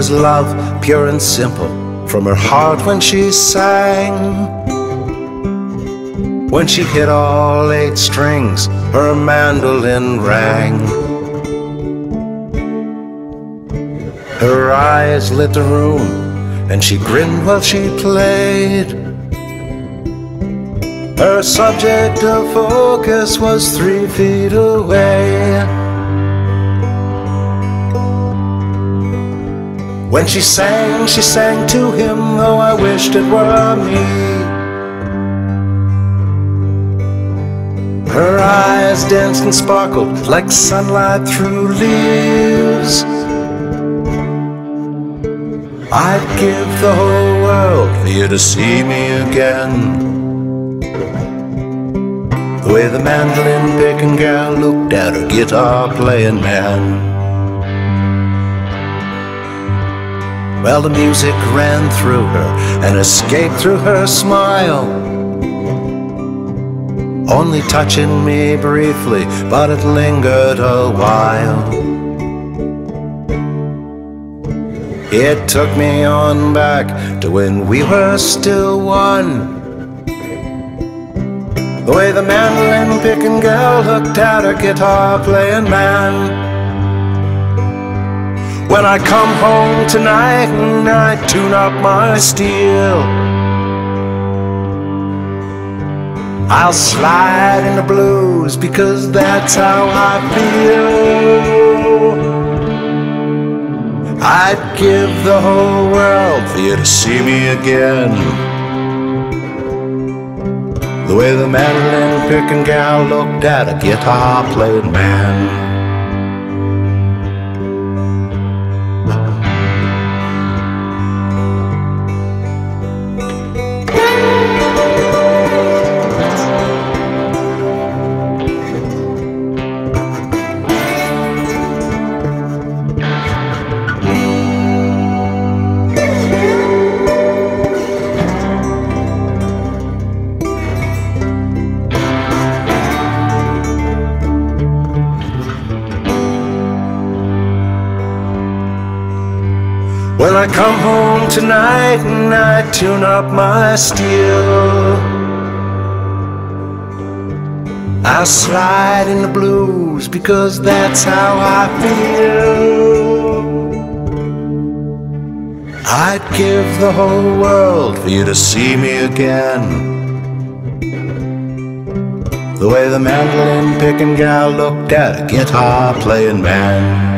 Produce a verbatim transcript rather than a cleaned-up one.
was love, pure and simple, from her heart when she sang. When she hit all eight strings, her mandolin rang. Her eyes lit the room, and she grinned while she played. Her subject of focus was three feet away. When she sang, she sang to him, though I wished it were me. Her eyes danced and sparkled like sunlight through leaves. I'd give the whole world for you to see me again. The way the mandolin picking gal looked at her guitar playing man. Well, the music ran through her and escaped through her smile, only touching me briefly, but it lingered a while. It took me on back to when we were still one. The way the mandolin picking girl looked at her guitar playing man. When I come home tonight and I tune up my steel, I'll slide in the blues because that's how I feel. I'd give the whole world for you to see me again. The way the mandolin picking gal looked at a guitar playing man. When I come home tonight and I tune up my steel, I slide in the blues because that's how I feel. I'd give the whole world for you to see me again. The way the mandolin picking gal looked at a guitar playing man.